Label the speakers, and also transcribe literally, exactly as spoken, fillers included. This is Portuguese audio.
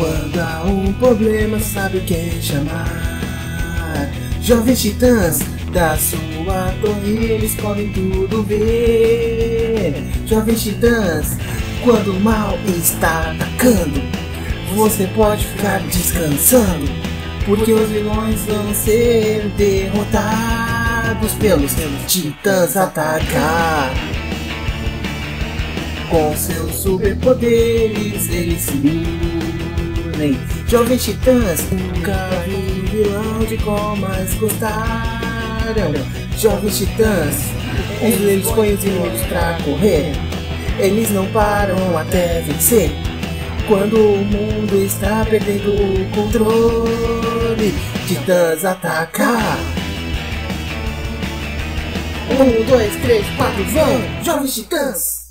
Speaker 1: Quando há um problema, sabe quem chamar. Jovens Titãs, da sua torre eles podem tudo ver. Jovens Titãs, quando o mal está atacando, você pode ficar descansando, porque os vilões vão ser derrotados pelos Titãs atacar. Com seus superpoderes eles se unem. Jovens Titãs, nunca vi vilão de qual mais gostaram. Jovens Titãs, eles põem os inimigos pra correr. Eles não param até vencer. Quando o mundo está perdendo o controle, Titãs atacar. Um, dois, três, quatro, vão! Jovens Titãs!